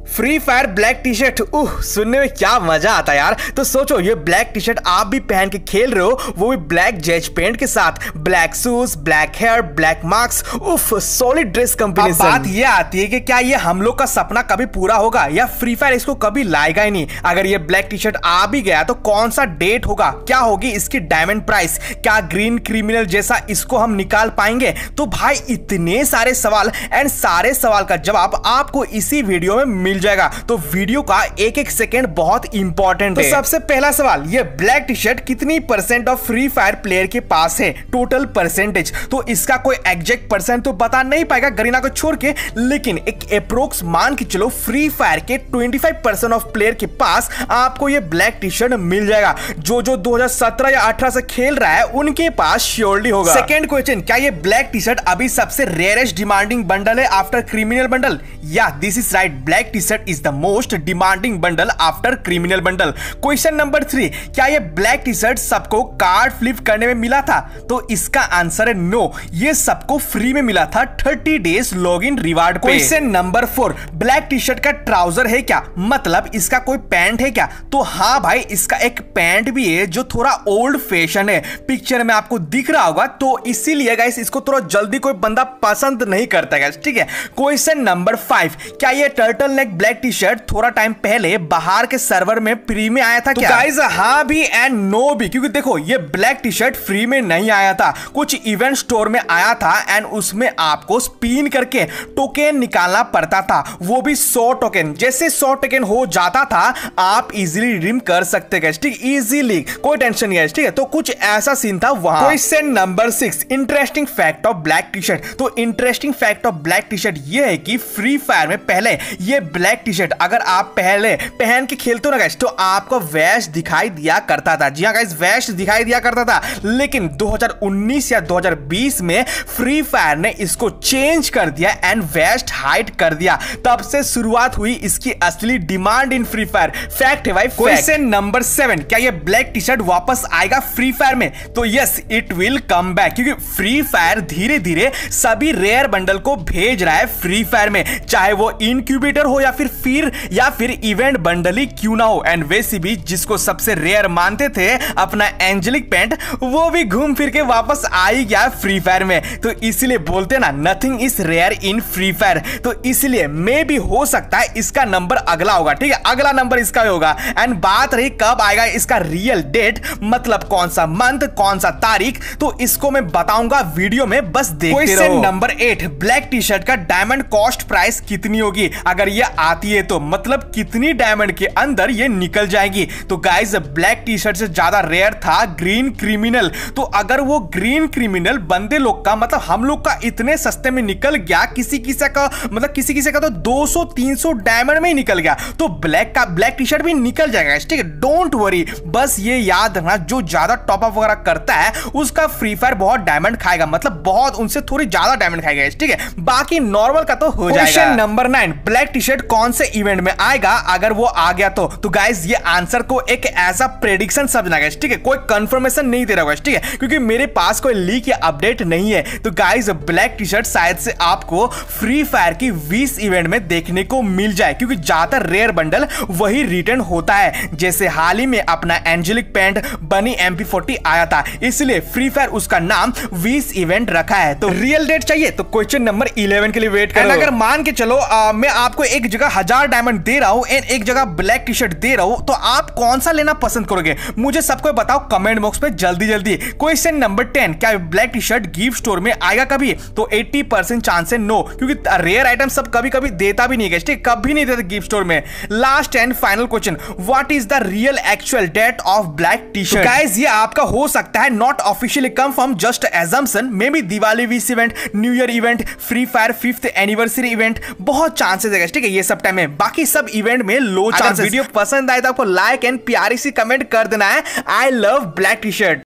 Free Fire black T shirt, सुनने में क्या मजा आता है यार। तो सोचो ये ब्लैक टी शर्ट आप भी पहन के खेल रहे हो, वो भी ब्लैक जेज पेंट के साथ, black shoes, black hair, black marks, solid dress combination. बात ये आती है कि क्या ये हम लोग का सपना कभी पूरा होगा या फ्री फायर इसको कभी लाएगा ही नहीं। अगर ये ब्लैक टी शर्ट आ भी गया तो कौन सा डेट होगा, क्या होगी इसकी डायमंड प्राइस, क्या ग्रीन क्रिमिनल जैसा इसको हम निकाल पाएंगे। तो भाई इतने सारे सवाल एंड सारे सवाल का जवाब आपको इसी वीडियो में मिल जाएगा। तो वीडियो का एक एक सेकंड बहुत इंपॉर्टेंट है। तो सबसे पहला सवाल, ये ब्लैक टी शर्ट कितनी percent of Free Fire player के पास है, टोटल परसेंटेज। तो इसका कोई एग्जैक्ट परसेंट तो बता नहीं पाएगा गरीना को छोड़ के, लेकिन एक अप्रोक्स मान के चलो फ्री फायर के 25% ऑफ प्लेयर के पास आपको ये ब्लैक टी शर्ट मिल जाएगा। जो 2017 या 18 से खेल रहा है उनके पास श्योरली होगा। सेकंड क्वेश्चन, क्या ये ब्लैक टी शर्ट अभी सबसे रेयरेस्ट डिमांडिंग बंडल है आफ्टर क्रिमिनल बंडल? या this is right, black T shirt is the most demanding bundle after criminal bundle. Question number 3, क्या ये ब्लैक टी शर्ट सबको कार्ड फ्लिप करने में मिला था? तो इसका आंसर है नो, ये सबको फ्री में मिला था 30 days log in reward. Question number 4, black T shirt का ट्राउजर है क्या, मतलब इसका कोई पैंट है क्या? तो हाँ भाई, इसका एक पैंट भी है जो थोड़ा ओल्ड फैशन है, पिक्चर में आपको दिख रहा होगा, तो इसीलिए गाइस इसको थोड़ा जल्दी कोई बंदा पसंद नहीं करता गाइस, ठीक है। क्वेश्चन नंबर 5, क्या ये turtle neck black T shirt थोड़ा टाइम पहले बाहर के सर्वर में फ्री में आया था क्या? गाइस हाँ भी एंड नो भी, क्योंकि देखो ये ब्लैक टी शर्ट फ्री में नहीं आया था, कुछ इवेंट स्टोर में आया था एंड उसमें आपको स्पिन करके टोकन निकालना पड़ता था, वो भी 100 टोकन। जैसे 100 टोकन हो जाता था आप इजीली रिडीम कर सकते हैं, ठीक, इजीली, कोई टेंशन नहीं है, ठीक है। तो कुछ ऐसा सीन था वहां। Question number 6, interesting fact of black T shirt. तो interesting fact of black T shirt ये है कि फ्री फायर में पहले ये ब्लैक टी शर्ट अगर आप पहले पहन के खेलते हो ना गाइस, तो आपको वेस्ट दिखाई दिया करता था। जी हाँ गाइस, वेस्ट दिखाई दिया करता था, लेकिन 2019 या 2020 में फ्री फायर ने इसको चेंज कर दिया एंड वेस्ट हाइड कर दिया। तब से शुरुआत हुई इसकी असली demand in Free Fire. Fact है भाई। क्वेश्चन नंबर 7, क्या ये ब्लैक टी शर्ट वापस आएगा फ्री फायर में? तो yes, it will come back, क्योंकि फ्री फायर धीरे धीरे सभी रेयर बंडल को भेज रहा है फ्री फायर में, चाहे वो इनक्यूबेटर हो या फिर इवेंट बंडल ही क्यों ना हो। एंड वैसे भी जिसको सबसे रेयर मानते थे अपना एंजेलिक पेंट, वो भी घूम फिर के वापस आ ही गया फ्री फायर में। तो इसलिए बोलते ना, nothing is rare in Free Fire. तो इसलिए मे भी हो सकता है इसका नंबर अगला होगा, ठीक है, अगला नंबर इसका होगा। एंड बात रही कब आएगा इसका रियल डेट, मतलब कौन सा मंथ, कौन सा तारीख, तो इसको मैं बताऊंगा वीडियो में, बस देखते रहो। Question number 8, black T shirt का डायमंड कॉस्ट प्राइस कितनी होगी अगर ये आती है तो, मतलब कितनी डायमंड के अंदर ये निकल जाएगी? तो गाइस ब्लैक टी शर्ट से ज्यादा रेयर था ग्रीन क्रिमिनल। तो अगर वो ग्रीन क्रिमिनल बंदे लोग का, मतलब हम लोग का इतने सस्ते में निकल गया, किसी किसी का तो 200-300 डायमंड में ही निकल गया, तो ब्लैक टी शर्ट भी निकल जाएगा, ठीक है, डोंट वरी। बस ये याद रखना, जो ज्यादा टॉप अप वगैरह करता है उसका फ्री फायर बहुत डायमंड खाएगा, मतलब बहुत, उनसे थोड़ी ज्यादा डायमंड खाएगा, ठीक है, बाकी नॉर्मल का तो हो जाएगा। Question number 9, black T shirt कौन से इवेंट में आएगा अगर वो आ गया तो गाइस ये आंसर को एक ऐसा प्रेडिक्शन समझना गाइस, ठीक है, कोई कंफर्मेशन नहीं दे रहा गाइस, ठीक है, क्योंकि मेरे पास कोई लीक या अपडेट नहीं है। तो गाइस ब्लैक टी शर्ट शायद से आपको फ्री फायर की 20 इवेंट में देखने को मिल जाए, क्योंकि ज्यादातर रेयर बंडल वही रिटर्न होता है। जैसे हाल ही में अपना एंजेलिक पेंट बनी MP40 आया था, इसलिए फ्री फायर उसका नाम 20 इवेंट रखा है। तो रियल डेट चाहिए तो क्वेश्चन नंबर 11 के लिए वेट करो। अगर मान के चलो मैं आपको एक जगह 1000 डायमंड दे रहा हूं एंड एक जगह ब्लैक टी शर्ट दे रहा हूं, तो आप कौन सा लेना पसंद करोगे? मुझे सबको बताओ कमेंट बॉक्स पे जल्दी। क्वेश्चन नंबर 10, क्या black T shirt gift store में आएगा कभी? तो 80% चांस है नो, क्योंकि रेयर आइटम सब कभी देता भी नहीं है, ठीक, कभी नहीं देता गिफ्ट स्टोर में। Last and final question, what is the real actual date of black T shirt? Guys ये आपका हो सकता है not officially confirm, just assumption, maybe Diwali wish event, new year event, Free Fire 5th anniversary event, बहुत chances है, ठीक है, ये सब टाइम में। बाकी सब इवेंट में लो चांसेस। वीडियो पसंद आए तो आपको लाइक एंड प्यारी सी कमेंट कर देना है। I love black T shirt.